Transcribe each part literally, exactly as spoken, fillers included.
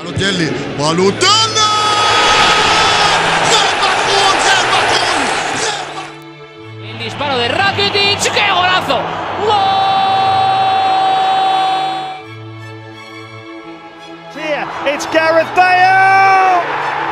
Balotelli, Balotelli! El disparo de Rakitic, ¡qué golazo! ¡Gol! Here, it's Gareth Bale!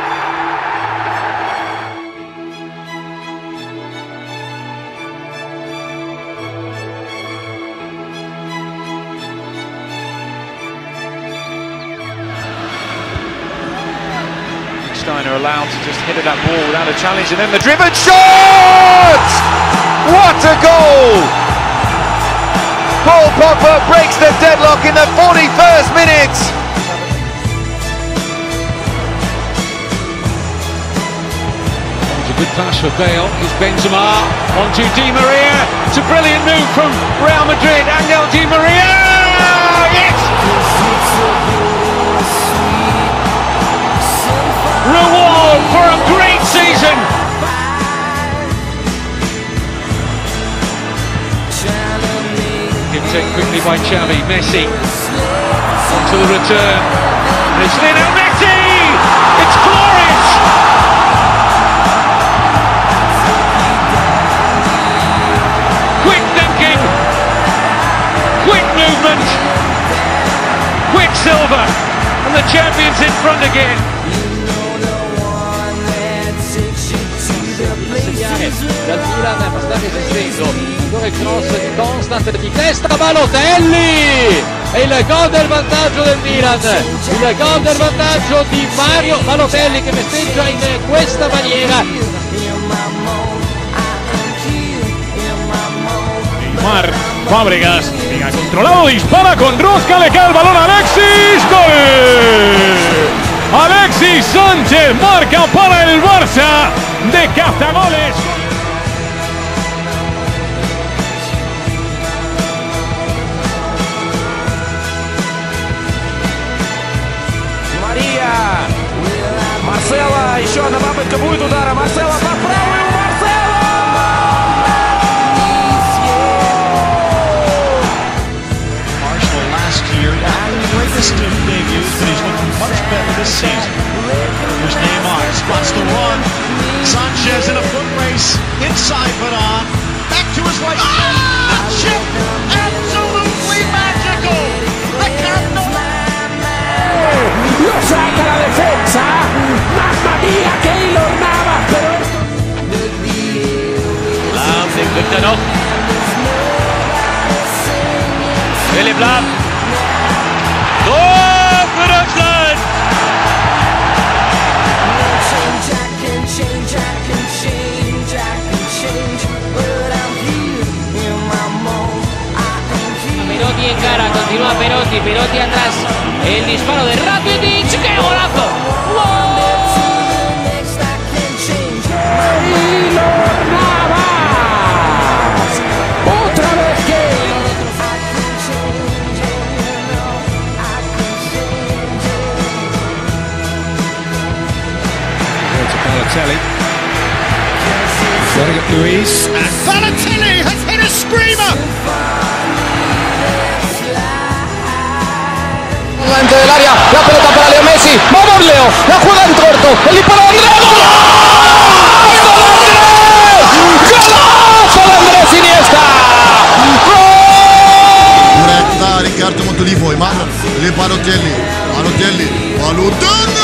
Steiner allowed to just hit at that ball without a challenge, and then the driven shot! What a goal! Paul Pogba breaks the deadlock in the forty-first minute. It's a good pass for Bale. It's Benzema onto Di Maria. It's a brilliant move from Real Madrid. Angel Di Maria. Yes! Reward for a great season. Given taken quickly by Xavi. Messi onto the return. And it's Lionel Messi. It's glorious. Quick thinking, quick movement, Quicksilver, and the champions in front again. Dal Milan è passato sestendo dove cross di Constant di testa Balotelli e il gol del vantaggio del Milan, il gol del vantaggio di Mario Balotelli che festeggia in questa maniera. Neymar, Fábregas, venga, controlado, dispara con rosca, le cae el balón a Alexis, gol. Alexis Sánchez marca para el Barça de Cazagoles. Мария! Марсело! Еще одна попытка будет удара. Марсело по правую! Марсело! Arsenal last year, not the greatest of debuts, but he's looking much better this season. Here's Neymar, spots the run. Sanchez in a foot race, inside Varane, back to his right. Ah! The chip! Absolutely magical! The Camp Lo saca la defensa, mamma mia che ilornava, però Lahm, den kriegt er noch. Philipp Lahm. Tor für Deutschland! Perotti en cara, continúa Perotti, Perotti atrás, el disparo de Rakitic, ¡qué golazo! ¡Gol! otra vez que Balotelli. Got it at Luis. And Balotelli has hit a screamer! Dentro del área, la pelota para Leo Messi, vamos Leo, la juega en corto, el disparo de Andrés, ¡golazo de Andrés Iniesta! Corretta, Riccardo Montolivo, Emmanuel, le Balotelli, Balotelli, Balotelli!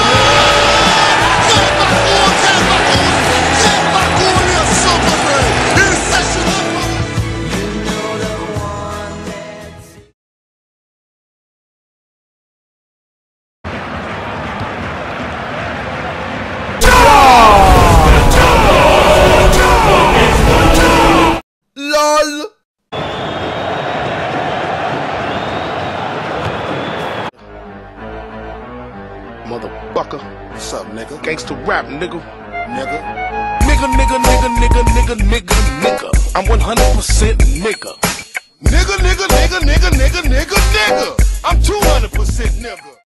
Motherfucker. What's up, nigga? Gangsta rap, nigga. Nigga. Nigga, nigga, nigga, nigga, nigga, nigga, nigga. I'm one hundred percent nigga. Nigga, nigga, nigga, nigga, nigga, nigga, nigga. I'm two hundred percent nigga.